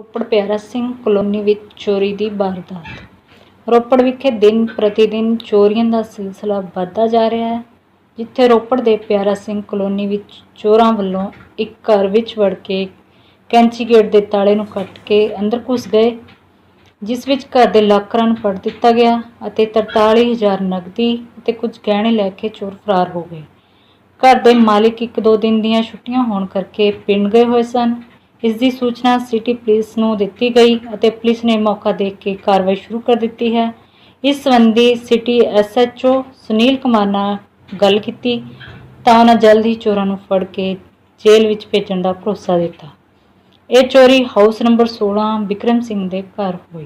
ਰੋਪੜ ਪਿਆਰਾ Singh colony ਵਿੱਚ ਚੋਰੀ ਦੀ ਵਾਰਦਾਤ। ਰੋਪੜ ਵਿਖੇ ਦਿਨ ਪ੍ਰਤੀ ਦਿਨ ਚੋਰੀਆਂ ਦਾ ਸਿਲਸਿਲਾ ਵੱਧਦਾ ਜਾ ਰਿਹਾ ਹੈ, ਜਿੱਥੇ ਰੋਪੜ ਦੇ ਪਿਆਰਾ ਸਿੰਘ ਕਲੋਨੀ ਵਿੱਚ ਚੋਰਾਂ ਵੱਲੋਂ ਇੱਕ ਘਰ ਵਿੱਚ ਵੜ ਕੇ ਕੈਂਚੀ ਗੇਟ ਦੇ ਤਾਲੇ ਨੂੰ ਕੱਟ ਕੇ ਅੰਦਰ ਘੁਸ ਗਏ, ਜਿਸ ਵਿੱਚ ਘਰ ਦੇ ਲਾਕਰਾਂ ਨੂੰ ਪੱਟ ਦਿੱਤਾ ਗਿਆ ਅਤੇ 43,000 ਨਕਦੀ ਅਤੇ ਕੁਝ ਗਹਿਣੇ ਲੈ ਕੇ ਚੋਰ ਫਰਾਰ ਹੋ ਗਏ। ਘਰ ਦੇ ਮਾलिक 1-2 दिन ਦੀਆਂ ਛੁੱਟੀਆਂ ਹੋਣ ਕਰਕੇ ਪਿੰਡ ਗਏ ਹੋਏ ਸਨ। इस दी सूचना सिटी पुलिस नूं दित्ती गई और पुलिस ने मौका देख के कार्रवाई शुरू कर दी है। इस संबंधी सिटी SHO सुनील कुमार नाल गल कीती तां उन्हां जल्द ही चोरां नूं फड़ के जेल विच भेजण दा भरोसा दिता। ये चोरी हाउस नंबर 16 बिक्रम सिंह दे घर हुई।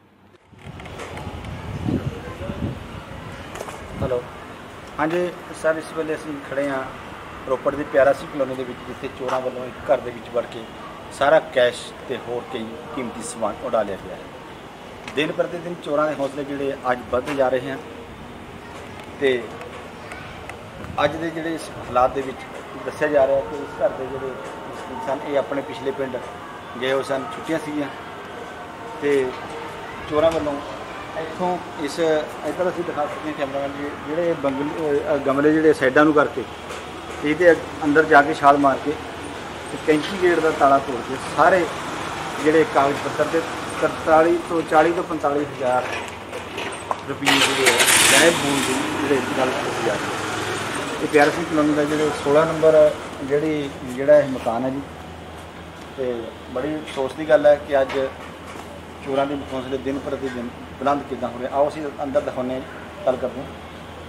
हेलो, हाँ जी सर, इस वेले असीं खड़े हाँ रोपड़ दी प्यारा सिंह कलोनी दे विच, जिथे चोरां वल्लों एक घर दे विच वड़ के सारा कैश ते होर कई कीमती समान उड़ा लिया गया है। दिन प्रति दिन चोरां दे हौसले जिहड़े अज वधदे जा रहे हैं ते अज दे जिहड़े इस हालात दे विच दस्सिया जा रहा है कि इस घर दे जिहड़े सन ये अपने पिछले पिंड गए हो सन, छुट्टियां सीगियां ते चोरां वल्लों इत्थों इस इधर असीं दिखा सकते हैं कैमरामैन जी, जिहड़े गमले जिहड़े साइडां नूं करके ਇਹਦੇ अंदर जाके छाल मार के कैंची गेट का ताला तोड़ के सारे जोड़े कागज पत्तर के 40 तो 45,000 रुपये जोड़े गायब होने की जो गल की जा रही है। ये प्यारा सिंह कलोनी का जो 16 नंबर जोड़ा मकान है जी, तो बड़ी अफसोस की गल है कि अज चोरों के हौसले दिन प्रति दिन बुलंद किदा हो रहे। आओ असीं अंदर दिखाने गल करते हैं।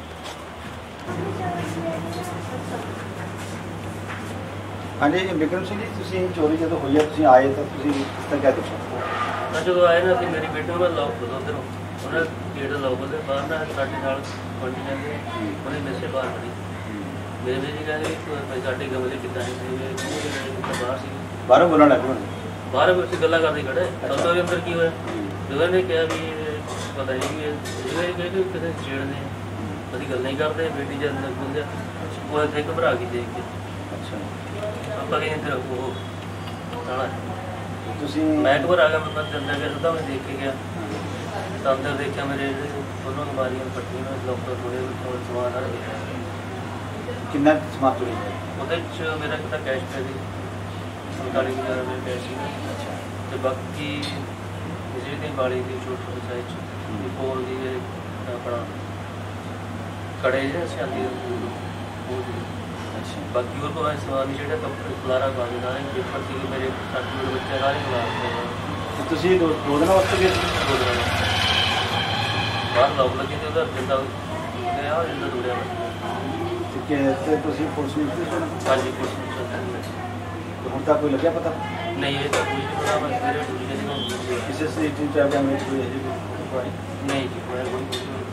हाँ जी बिक्रम सिंह जी, तुसीं चोरी जो हुई है तुसीं आए तो तुसीं किस तरह क्या देखा? मैं जो आए ना कि मेरी बेटी में लॉक खोलो उधर उन्हें गेट लॉक खोले बाहर ना साढ़े नाल पंडी जाते उन्हें नशे बाहर खड़ी मेरे बेटी कहते साढ़े गमले कितना है बाहर सी बाहरों बोलना लगे बाहर उससे गल्ला करते खड़े तो अंदर की हुआ जो ने कहा भी पता नहीं कि किसी छेड़ने अभी गल नहीं करते। बेटी जब अंदर बोलते वो इतने घबरा गई देख के। अच्छा, ਆਪਾਂ ਕਹੀਂ ਤੇ ਉਹ ਸਾਲਾ ਤੁਸੀਂ ਮੈਂ ਇੱਕ ਵਾਰ ਆ ਗਿਆ, ਮੈਂ ਚੰਦਾ ਗਿਆ ਤਾਂ ਮੈਂ ਦੇਖ ਕੇ ਗਿਆ ਤਾਂ ਅੰਦਰ ਦੇਖਿਆ ਮੇਰੇ ਦੋਨੋਂ ਅਲਮਾਰੀਆਂ ਪੱਟੀਆਂ ਲੋਕਰ ਥੋੜੇ ਥੋੜੇ ਸਮਾਨ ਆ ਗਿਆ। ਕਿੰਨਾ ਸਮਾਨ ਚੋਰੀ ਹੋਇਆ? ਉਹਦੇ ਚ ਮੇਰਾ ਕਿਤਾ ਕੈਸ਼ ਪੈ ਗਈ 45,000 ਰੁਪਏ ਕੈਸ਼ ਸੀ ਤੇ ਬਾਕੀ ਜਿਹੜੀ ਵਾਲੀ ਦੀ ਛੋਟੀ ਸਾਈਜ਼ ਚ ਫੋਨ ਦੀ ਆਪਣਾ ਕੜੇ ਜਿਹੜੇ ਸਿਆਂਦੀ ਉਹ बाकी और कोई समान नहीं, जो खलारा पा देना है पेपर से मेरे सर्टिफिकेट बच्चे सारे खिलाफ। ਤੁਸੀਂ ਦੋ ਦਿਨਾਂ ਵਾਸਤੇ ਗਏ ਸੀ? 2 दिन बाहर लॉक लगे थे उधर जिंदा गया और जिंदा जुड़िया ਠੀਕ ਹੈ। ਤੇ ਤੁਸੀਂ ਪੁਲਿਸ ਨੂੰ ਦਿੱਤੀ? हाँ जी पुलिस ने। ਹੁਣ ਤੱਕ ਕੋਈ ਲੱਗਿਆ पता नहीं ये तो कुछ नहीं पता, बस मेरे ਕਿਸੇ ਸੀਸੀਟੀਵੀ ਕੈਮਰੇ ਵਿੱਚ ਕੋਈ नहीं जी कोई